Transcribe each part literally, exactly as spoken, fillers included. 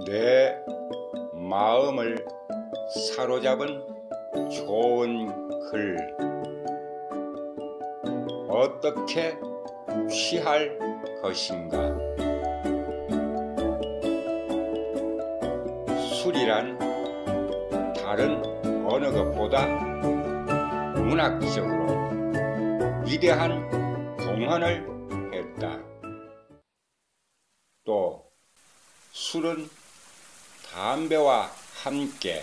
내 마음을 사로잡은 좋은 글, 어떻게 취할 것인가? 술이란 다른 어느 것보다 문학적으로 위대한 공헌을 했다. 또 술은 담배와 함께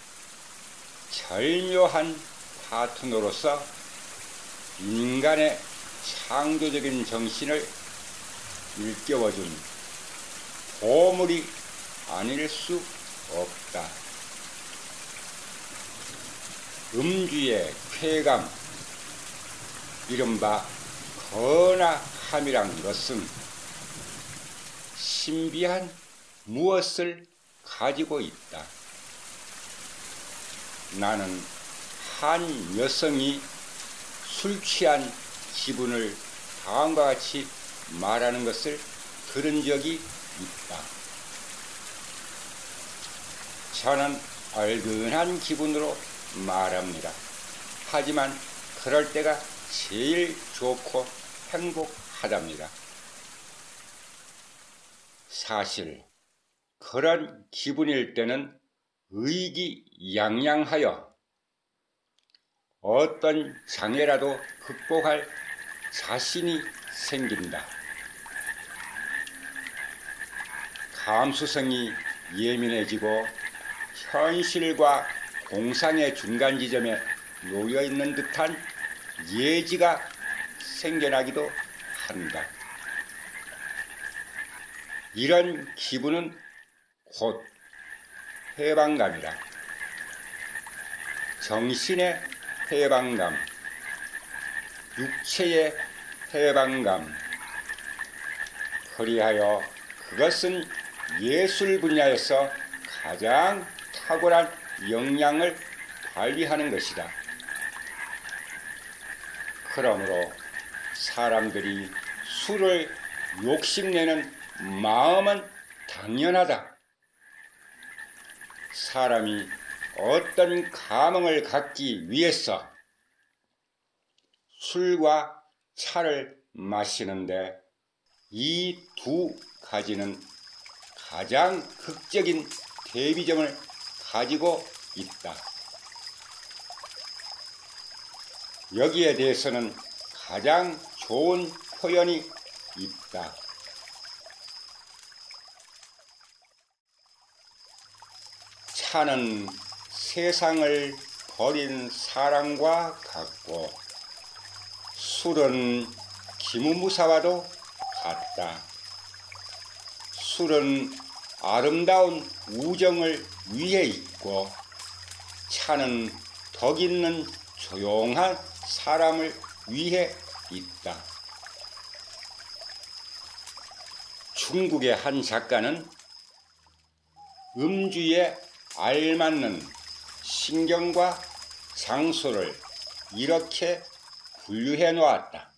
절묘한 파트너로서 인간의 창조적인 정신을 일깨워준 보물이 아닐 수 없다. 음주의 쾌감, 이른바 거나함이란 것은 신비한 무엇을 가지고 있다. 나는 한 여성이 술 취한 기분을 다음과 같이 말하는 것을 들은 적이 있다. 저는 얼큰한 기분으로 말합니다. 하지만 그럴 때가 제일 좋고 행복하답니다. 사실 그런 기분일 때는 의기양양하여 어떤 장애라도 극복할 자신이 생긴다. 감수성이 예민해지고 현실과 공상의 중간 지점에 놓여 있는 듯한 예지가 생겨나기도 한다. 이런 기분은 곧 해방감이다. 정신의 해방감, 육체의 해방감. 그리하여 그것은 예술 분야에서 가장 탁월한 역량을 발휘하는 것이다. 그러므로 사람들이 술을 욕심내는 마음은 당연하다. 사람이 어떤 감흥을 갖기 위해서 술과 차를 마시는데 이 두 가지는 가장 극적인 대비점을 가지고 있다. 여기에 대해서는 가장 좋은 표현이 있다. 차는 세상을 버린 사람과 같고 술은 기무무사와도 같다. 술은 아름다운 우정을 위해 있고 차는 덕 있는 조용한 사람을 위해 있다. 중국의 한 작가는 음주에 알맞는 신경과 장소를 이렇게 분류해 놓았다.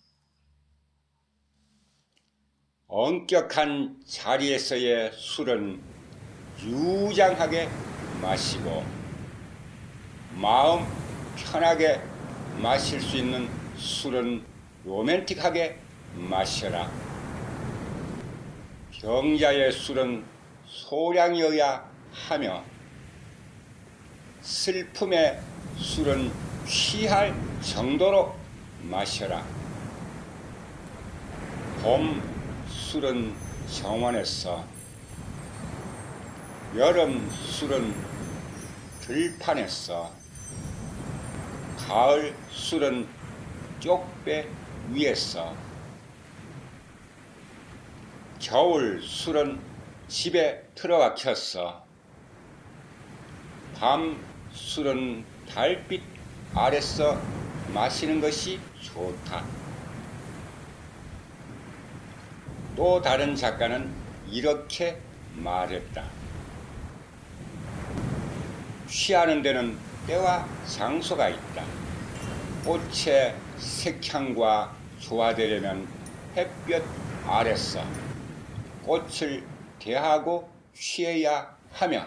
엄격한 자리에서의 술은 유장하게 마시고 마음 편하게 마실 수 있는 술은 로맨틱하게 마셔라. 병자의 술은 소량이어야 하며 슬픔의 술은 취할 정도로 마셔라. 봄 술은 정원에서, 여름 술은 들판에서, 가을 술은 쪽배 위에서, 겨울 술은 집에 틀어박혀서, 밤 술은 달빛 아래서 마시는 것이 좋다. 또 다른 작가는 이렇게 말했다. 취하는 데는 때와 장소가 있다. 꽃의 색향과 조화되려면 햇볕 아래서 꽃을 대하고 취해야 하며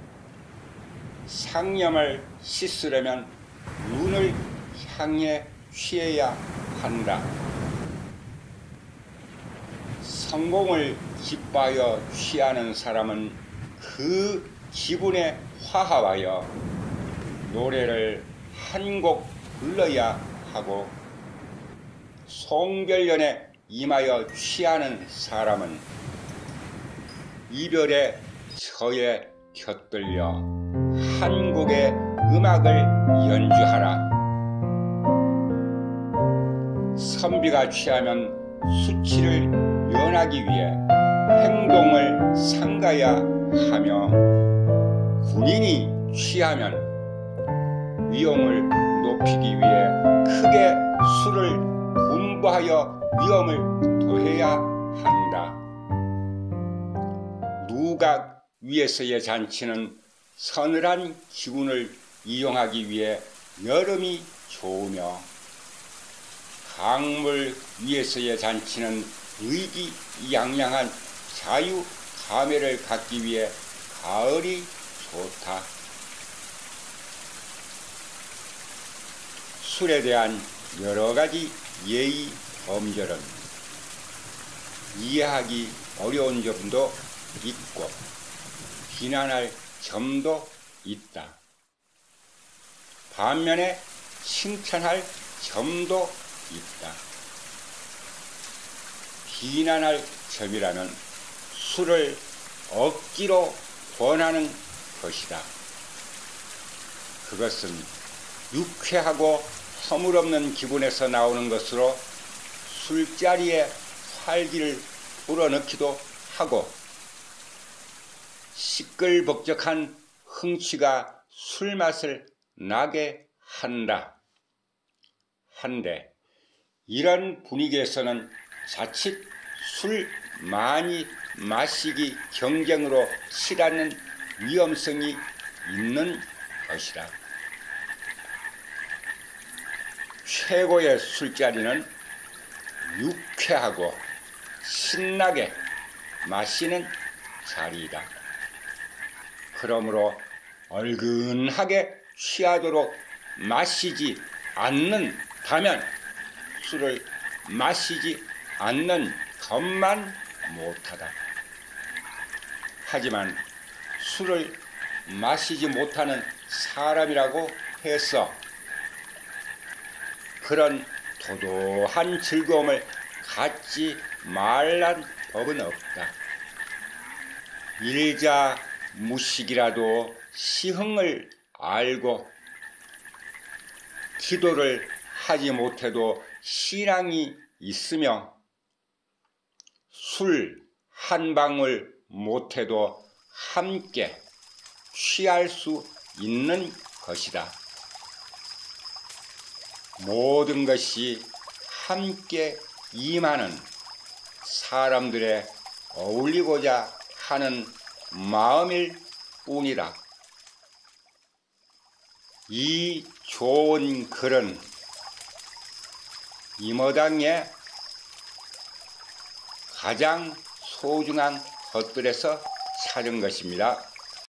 상념을 씻으려면 눈을 향해 취해야 한다. 성공을 기뻐하여 취하는 사람은 그 기분에 화합하여 노래를 한 곡 불러야 하고, 송별연에 임하여 취하는 사람은 이별의 저에 곁들여 한 곡의 음악을 연주하라. 선비가 취하면 수치를 면하기 위해 행동을 삼가야 하며, 군인이 취하면 위험을 높이기 위해 크게 술을 분부하여 위험을 더해야 한다. 누각 위에서의 잔치는 서늘한 기운을 이용하기 위해 여름이 좋으며, 강물 위에서의 잔치는 의기양양한 자유감회를 갖기 위해 가을이 좋다. 술에 대한 여러 가지 예의 범절은 이해하기 어려운 점도 있고 비난할 점도 있다. 반면에 칭찬할 점도 있다. 비난할 점이라면 술을 억지로 권하는 것이다. 그것은 유쾌하고 허물없는 기분에서 나오는 것으로 술자리에 활기를 불어넣기도 하고, 시끌벅적한 흥취가 술맛을 나게 한다. 한데 이런 분위기에서는 자칫 술 많이 마시기 경쟁으로 치닫는 위험성이 있는 것이다. 최고의 술자리는 유쾌하고 신나게 마시는 자리이다. 그러므로 얼근하게 취하도록 마시지 않는다면 술을 마시지 않는 것만 못하다. 하지만 술을 마시지 못하는 사람이라고 해서 그런 도도한 즐거움을 갖지 말란 법은 없다. 일자 무식이라도 시흥을 알고 기도를 하지 못해도 신앙이 있으며 술 한 방울 못해도 함께 취할 수 있는 것이다. 모든 것이 함께 임하는 사람들의 어울리고자 하는 마음일 뿐이라. 이 좋은 글은 이모당의 가장 소중한 것들에서 찾은 것입니다.